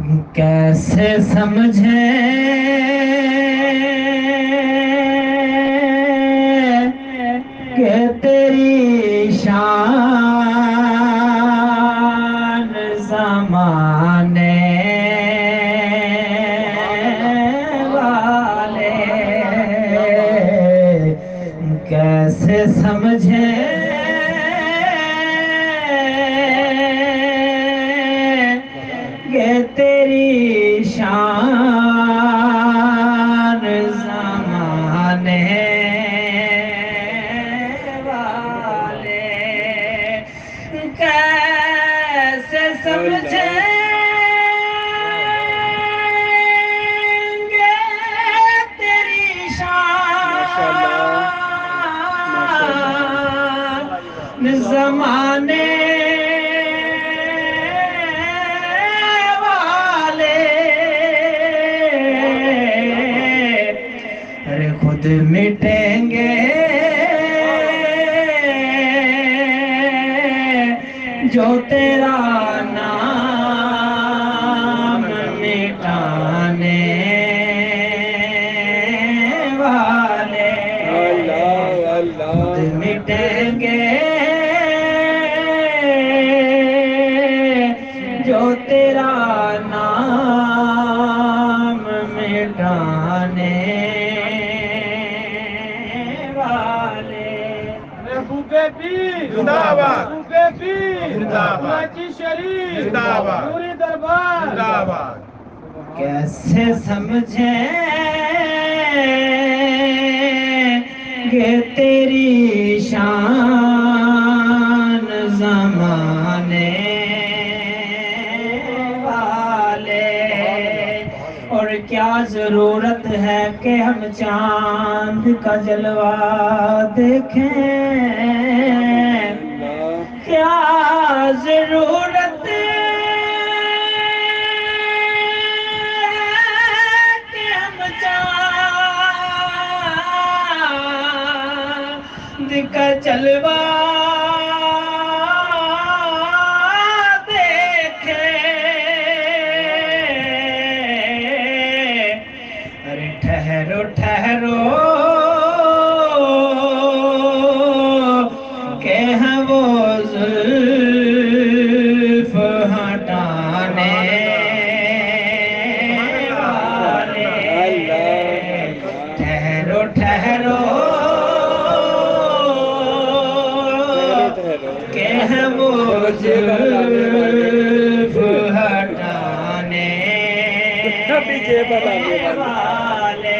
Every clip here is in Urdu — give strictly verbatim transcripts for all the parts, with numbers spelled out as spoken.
کیسے سمجھیں کہ تیری شان زمانے والے، کیسے سمجھیں کہ تیری شان زمانے والے، کیسے سمجھیں گے تیری شان زمانے خود مٹیں گے جو تیرا نام مٹانے والے، خود مٹیں گے جو تیرا نام مٹانے زندہ آباد، زندہ آباد، زندہ آباد، زندہ آباد۔ کیسے سمجھیں کہ تیری شان زمانے والے، اور کیا ضرورت ہے کہ ہم چاند کا جلوہ دیکھیں، کیا ضرورت ہے کہ ہم چاند کا جلوہ دیکھیں، ارے ٹھہرو ٹھہرو کہ ہم وہ زلف ہٹانے والے، ٹھہرو ٹھہرو کہ ہم وہ زلف ہٹانے والے۔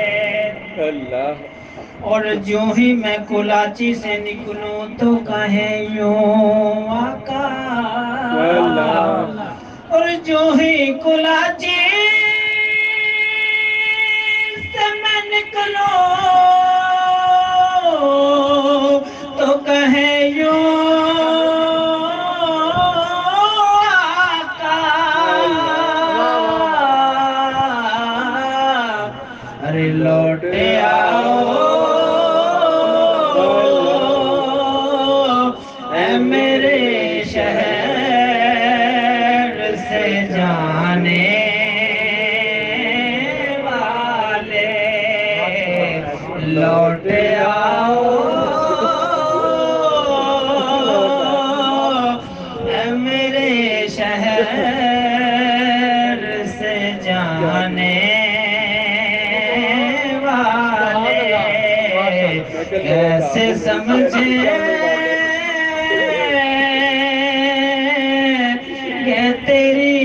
اور جو ہی میں کلاچی سے نکلوں تو کہیں یوں آقا، اور جو ہی کلاچی سے میں نکلوں تو کہیں یوں آقا، ارے لوٹ آؤ میرے شہر سے جانے والے، لوٹ آؤ میرے شہر سے جانے والے، کیسے سمجھیں کہ تیری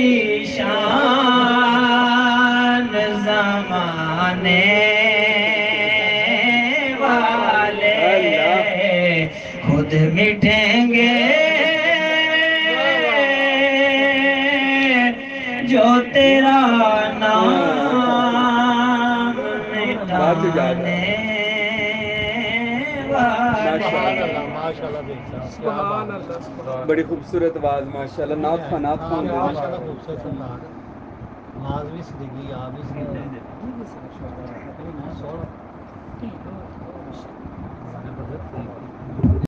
شان زمانے والے، خود مٹیں گے جو تیرا نام مٹانے بڑی خوبصورت آواز ماشاءاللہ، نعت خواں نعت خواں نماز بھی صدیقی آپ بھی صدیقی